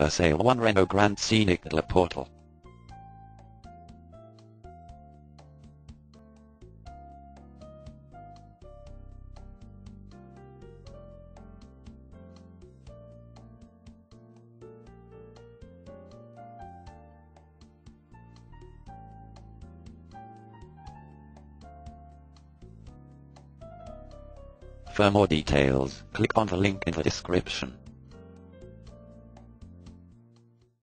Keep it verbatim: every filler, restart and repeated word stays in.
For sale one Renault Grand Scenic Le Portel. For more details, click on the link in the description.